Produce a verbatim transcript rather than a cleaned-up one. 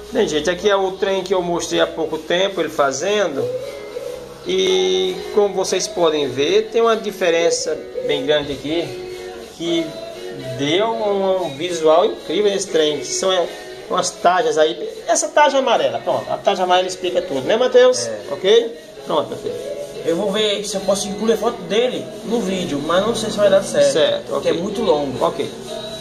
Bem, gente, aqui é o trem que eu mostrei há pouco tempo ele fazendo. E como vocês podem ver, tem uma diferença bem grande aqui, que deu um visual incrível nesse trem, que são umas tajas aí. Essa taja amarela, pronto, a taja amarela explica tudo, né, Matheus? É. Ok? Pronto, meu filho. Eu vou ver se eu posso incluir a foto dele no vídeo, mas não sei se vai dar certo. Certo, porque ok. é muito longo. Ok.